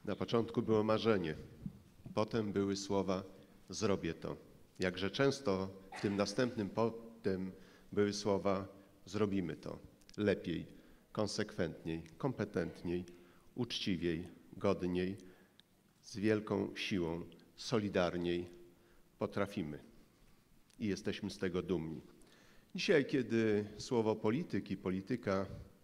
Na początku było marzenie, potem były słowa zrobię to. Jakże często w tym następnym potem były słowa zrobimy to lepiej, konsekwentniej, kompetentniej, uczciwiej, godniej, z wielką siłą, solidarniej potrafimy i jesteśmy z tego dumni. Dzisiaj, kiedy słowo polityk i polityka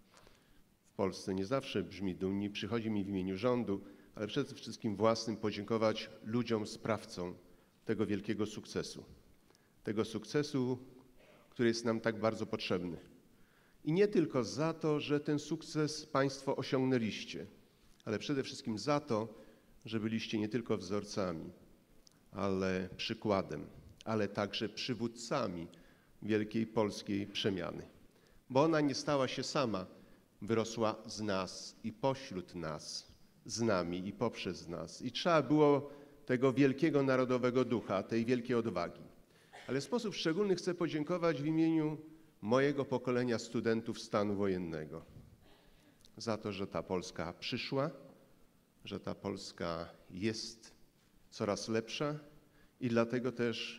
w Polsce nie zawsze brzmi dumnie, przychodzi mi w imieniu rządu, ale przede wszystkim własnym podziękować ludziom, sprawcom tego wielkiego sukcesu. Tego sukcesu, który jest nam tak bardzo potrzebny. I nie tylko za to, że ten sukces Państwo osiągnęliście, ale przede wszystkim za to, że byliście nie tylko wzorcami, ale przykładem, ale także przywódcami wielkiej polskiej przemiany. Bo ona nie stała się sama, wyrosła z nas i pośród nas, z nami i poprzez nas. I trzeba było tego wielkiego narodowego ducha, tej wielkiej odwagi. Ale w sposób szczególny chcę podziękować w imieniu mojego pokolenia studentów stanu wojennego za to, że ta Polska przyszła, że ta Polska jest coraz lepsza i dlatego też,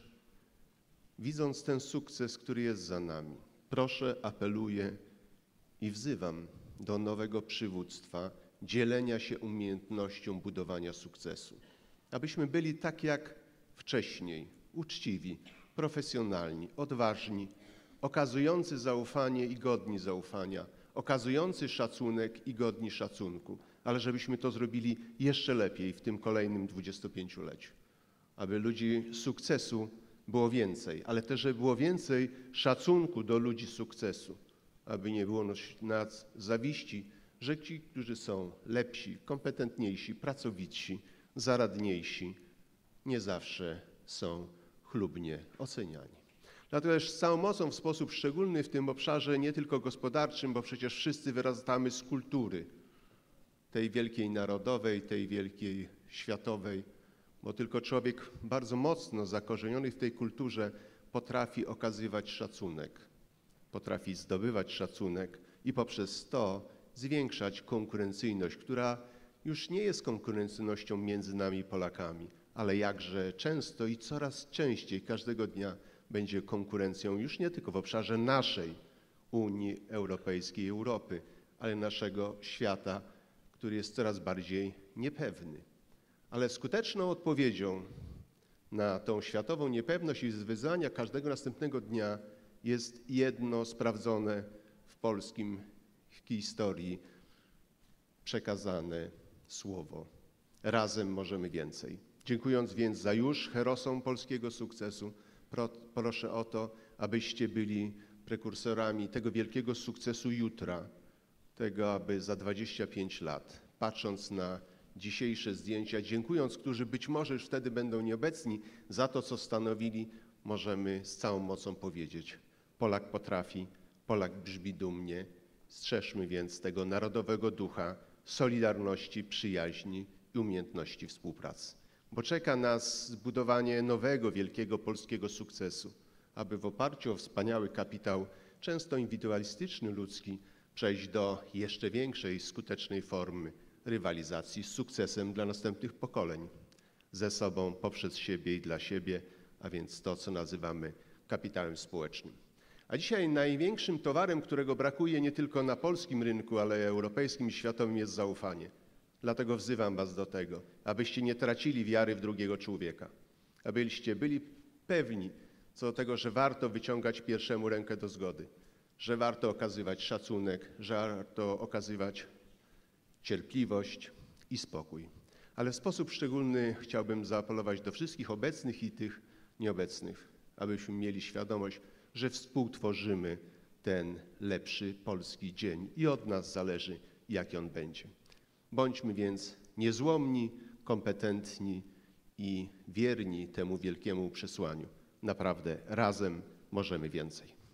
widząc ten sukces, który jest za nami, proszę, apeluję i wzywam do nowego przywództwa, dzielenia się umiejętnością budowania sukcesu. Abyśmy byli tak jak wcześniej, uczciwi, profesjonalni, odważni, okazujący zaufanie i godni zaufania, okazujący szacunek i godni szacunku, ale żebyśmy to zrobili jeszcze lepiej w tym kolejnym 25-leciu. Aby ludzi sukcesu było więcej, ale też, żeby było więcej szacunku do ludzi sukcesu, aby nie było nas zawiści, że ci, którzy są lepsi, kompetentniejsi, pracowitsi, zaradniejsi, nie zawsze są chlubnie oceniani. Dlatego też z całą mocą w sposób szczególny w tym obszarze nie tylko gospodarczym, bo przecież wszyscy wyrastamy z kultury, tej wielkiej narodowej, tej wielkiej światowej, bo tylko człowiek bardzo mocno zakorzeniony w tej kulturze potrafi okazywać szacunek, potrafi zdobywać szacunek i poprzez to zwiększać konkurencyjność, która już nie jest konkurencyjnością między nami Polakami, ale jakże często i coraz częściej każdego dnia będzie konkurencją już nie tylko w obszarze naszej Unii Europejskiej, Europy, ale naszego świata, który jest coraz bardziej niepewny. Ale skuteczną odpowiedzią na tą światową niepewność i wyzwania każdego następnego dnia jest jedno sprawdzone w polskim historii przekazane słowo. Razem możemy więcej. Dziękując więc za już herosom polskiego sukcesu, proszę o to, abyście byli prekursorami tego wielkiego sukcesu jutra, tego, aby za 25 lat, patrząc na dzisiejsze zdjęcia, dziękując, którzy być może już wtedy będą nieobecni, za to, co stanowili, możemy z całą mocą powiedzieć: Polak potrafi, Polak brzmi dumnie, strzeżmy więc tego narodowego ducha, solidarności, przyjaźni i umiejętności współpracy. Bo czeka nas zbudowanie nowego, wielkiego polskiego sukcesu, aby w oparciu o wspaniały kapitał, często indywidualistyczny, ludzki, przejść do jeszcze większej, skutecznej formy rywalizacji z sukcesem dla następnych pokoleń, ze sobą, poprzez siebie i dla siebie, a więc to, co nazywamy kapitałem społecznym. A dzisiaj największym towarem, którego brakuje nie tylko na polskim rynku, ale europejskim i światowym, jest zaufanie. Dlatego wzywam was do tego, abyście nie tracili wiary w drugiego człowieka, abyście byli pewni co do tego, że warto wyciągać pierwszemu rękę do zgody, że warto okazywać szacunek, że warto okazywać cierpliwość i spokój. Ale w sposób szczególny chciałbym zaapelować do wszystkich obecnych i tych nieobecnych, abyśmy mieli świadomość, że współtworzymy ten lepszy polski dzień i od nas zależy, jaki on będzie. Bądźmy więc niezłomni, kompetentni i wierni temu wielkiemu przesłaniu. Naprawdę razem możemy więcej.